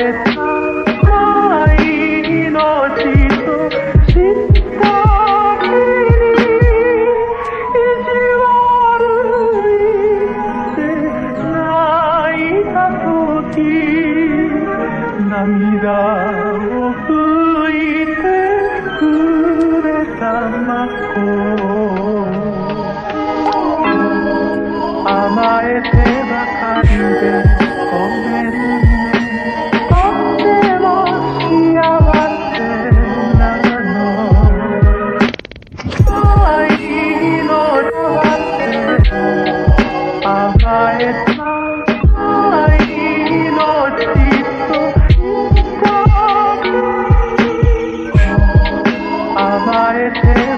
えた愛の血としたきに意地悪いって泣いたとき涙を拭いてくれたまこ甘えてばかりでごめんねとっても幸せなの愛の甘えた愛の血と甘えて